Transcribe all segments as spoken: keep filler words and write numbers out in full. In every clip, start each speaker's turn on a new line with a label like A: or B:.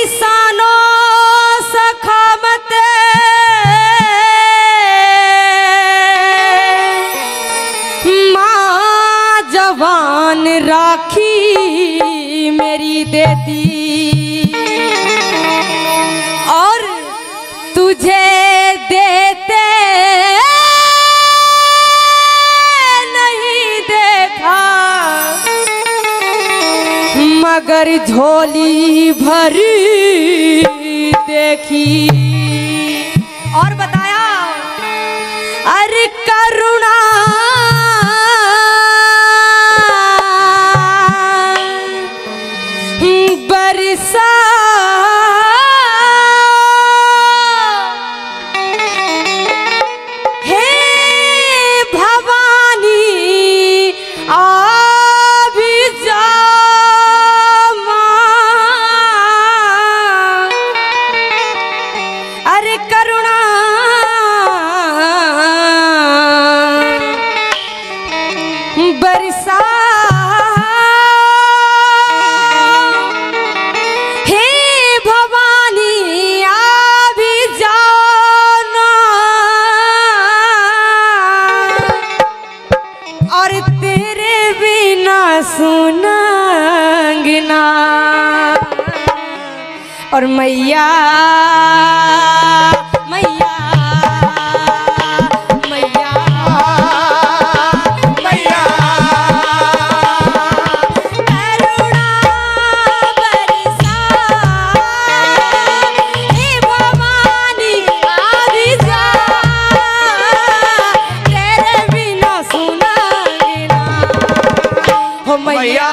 A: शानो सखामत माँ जवान राखी मेरी देती और तुझे देते नहीं देखा मगर झोली भरी देखी। और बताया अरे करुणा बरसा हे भवानी अभी जा अरे करुणा बरसा हे भवानी अभी जाना और तेरे बिना सुनांगना। और मैया मैया मैया मैया करुणा बरसा हे भवानी अभी जा तेरे बिना सुनांगना। हो मैया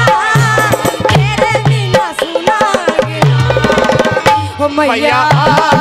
A: मैया